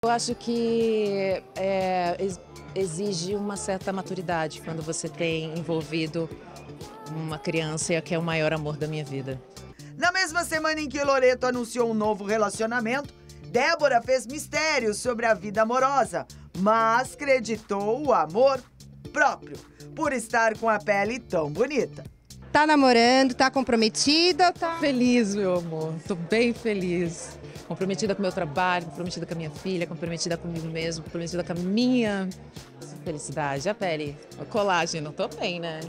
Eu acho que exige uma certa maturidade quando você tem envolvido uma criança que é o maior amor da minha vida. Na mesma semana em que Loreto anunciou um novo relacionamento, Débora fez mistérios sobre a vida amorosa, mas creditou o amor próprio, por estar com a pele tão bonita. Tá namorando, tá comprometida ou tá... Feliz, meu amor. Tô bem feliz. Comprometida com o meu trabalho, comprometida com a minha filha, comprometida comigo mesmo, comprometida com a minha felicidade. A pele, o colágeno. Tô bem, né?